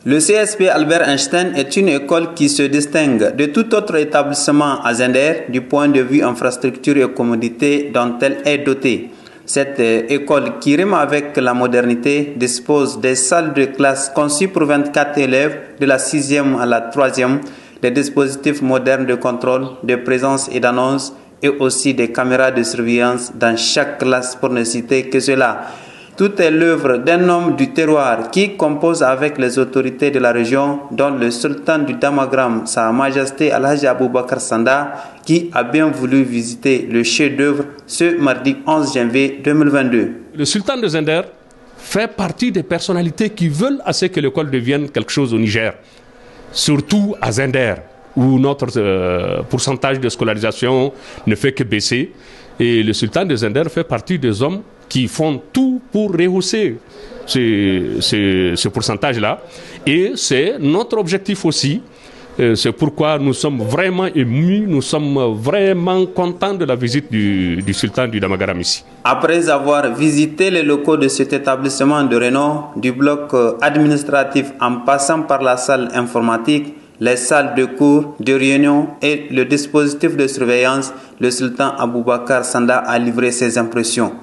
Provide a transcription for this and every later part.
Le CSP Albert Einstein est une école qui se distingue de tout autre établissement à Zender du point de vue infrastructure et commodité dont elle est dotée. Cette école qui rime avec la modernité dispose des salles de classe conçues pour 24 élèves de la 6e à la 3e, des dispositifs modernes de contrôle, de présence et d'annonce et aussi des caméras de surveillance dans chaque classe pour ne citer que cela. Tout est l'œuvre d'un homme du terroir qui compose avec les autorités de la région, dont le sultan du Damagram, Sa Majesté Alhaji Aboubakar Sanda, qui a bien voulu visiter le chef-d'œuvre ce mardi 11 janvier 2022. Le sultan de Zender fait partie des personnalités qui veulent assez que l'école devienne quelque chose au Niger, surtout à Zender, où notre pourcentage de scolarisation ne fait que baisser. Et le sultan de Zender fait partie des hommes qui font tout pour rehausser ce pourcentage-là. Et c'est notre objectif aussi. C'est pourquoi nous sommes vraiment émus, nous sommes vraiment contents de la visite du sultan du Damagaram ici. Après avoir visité les locaux de cet établissement de renom, du bloc administratif en passant par la salle informatique, les salles de cours, de réunion et le dispositif de surveillance, le sultan Aboubakar Sanda a livré ses impressions.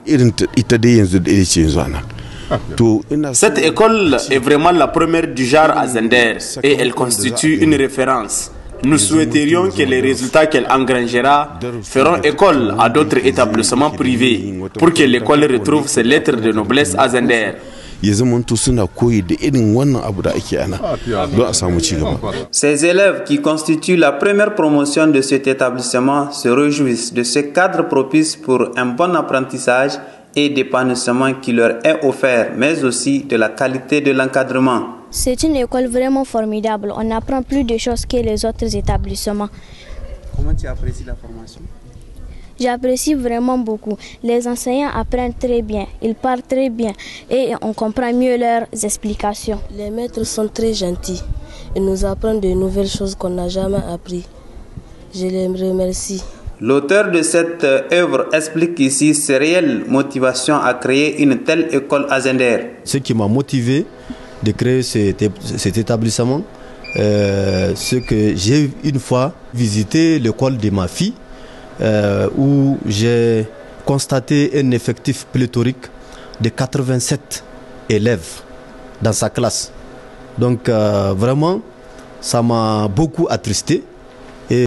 Cette école est vraiment la première du genre à Zender et elle constitue une référence. Nous souhaiterions que les résultats qu'elle engrangera feront école à d'autres établissements privés pour que l'école retrouve ses lettres de noblesse à Zender. Ces élèves qui constituent la première promotion de cet établissement se réjouissent de ce cadre propice pour un bon apprentissage et d'épanouissement qui leur est offert, mais aussi de la qualité de l'encadrement. C'est une école vraiment formidable. On apprend plus de choses que les autres établissements. Comment tu apprécies la formation? J'apprécie vraiment beaucoup. Les enseignants apprennent très bien, ils parlent très bien et on comprend mieux leurs explications. Les maîtres sont très gentils. Ils nous apprennent de nouvelles choses qu'on n'a jamais apprises. Je les remercie. L'auteur de cette œuvre explique ici ses réelles motivations à créer une telle école à Zender. Ce qui m'a motivé de créer cet établissement, c'est que j'ai une fois visité l'école de ma fille, où j'ai constaté un effectif pléthorique de 87 élèves dans sa classe. Donc vraiment, ça m'a beaucoup attristé.